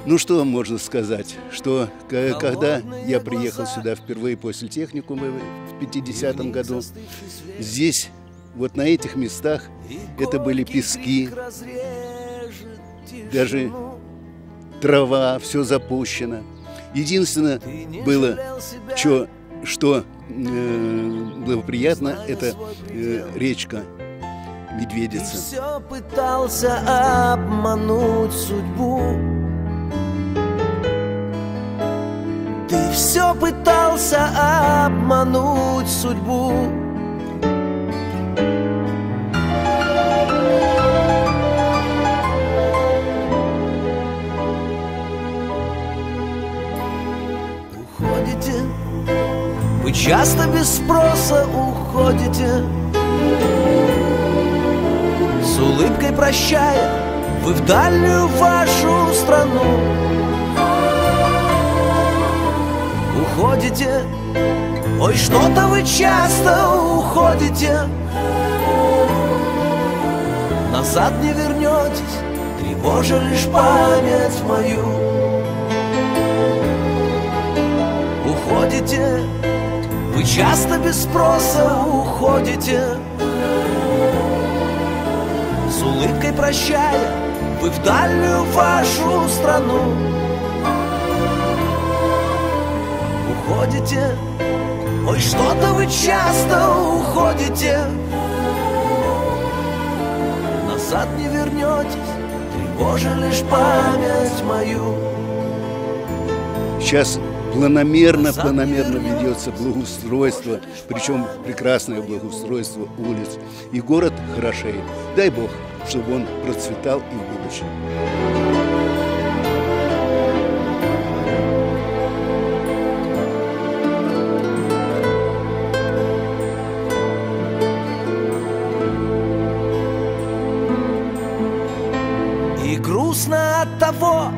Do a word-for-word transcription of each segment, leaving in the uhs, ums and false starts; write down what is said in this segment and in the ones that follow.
Ну что можно сказать, что когда я приехал сюда впервые после техникума в пятидесятом году, здесь, вот на этих местах, это были пески, даже трава, все запущено. Единственное было, что, что э, было приятно, это э, речка Медведица. Ты все пытался обмануть судьбу. Ты все пытался обмануть судьбу. Уходите, вы часто без спроса уходите. С улыбкой прощая, вы в дальнюю вашу страну уходите. Ой, что-то вы часто уходите. Назад не вернетесь, тревожа лишь память мою. Уходите, вы часто без спроса уходите. С улыбкой прощая, вы в дальнюю вашу страну уходите. Ой, что-то вы часто уходите. Назад не вернетесь, тревожа лишь память мою. Сейчас планомерно, планомерно ведется благоустройство, причем прекрасное благоустройство улиц. И город хорошеет. Дай Бог, чтобы он процветал и в будущем. И грустно от того,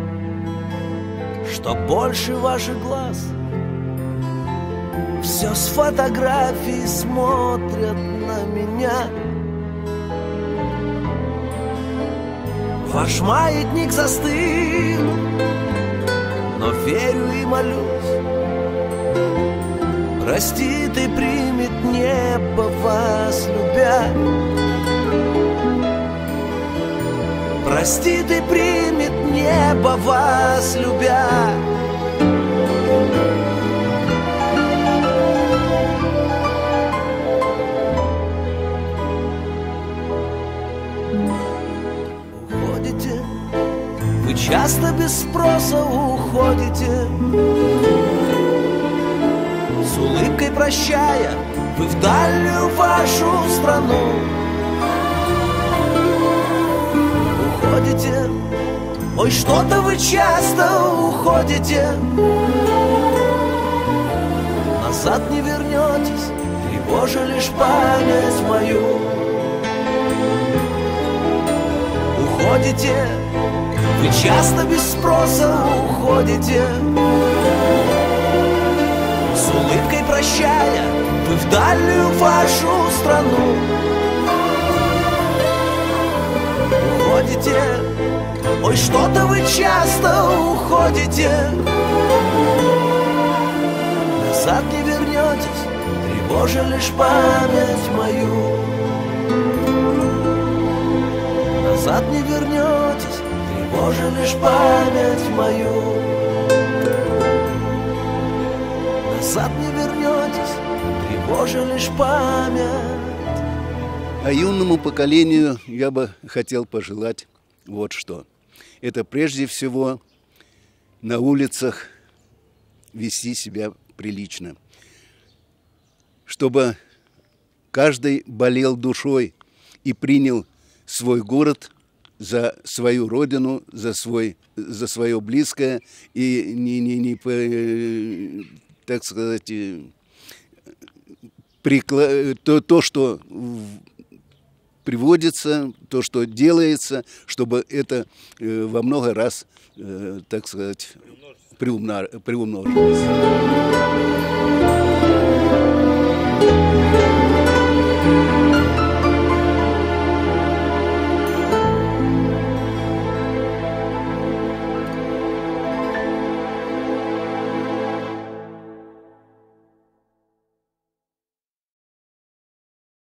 что больше ваших глаз все с фотографий смотрят на меня. Ваш маятник застыл, но верю и молюсь, простит и примет небо вас любя. Простит и примет небо вас любя. Уходите, вы часто без спроса уходите. С улыбкой прощая, вы в дальнюю вашу страну уходите. Ой, что-то вы часто уходите. Назад не вернетесь, тревожа лишь память мою. Уходите, вы часто без спроса уходите. С улыбкой прощая, вы в дальнюю вашу страну уходите. Ой, что-то вы часто уходите. Назад не вернетесь, тревожа лишь память мою. Назад не вернетесь, тревожа лишь память мою. Назад не вернетесь, тревожа лишь память. А юному поколению я бы хотел пожелать вот что. Это прежде всего на улицах вести себя прилично. Чтобы каждый болел душой и принял свой город за свою родину, за, свой, за свое близкое. И не, не, не так сказать, прикла... то, то, что приводится, то, что делается, чтобы это э, во много раз, э, так сказать, приумножилось.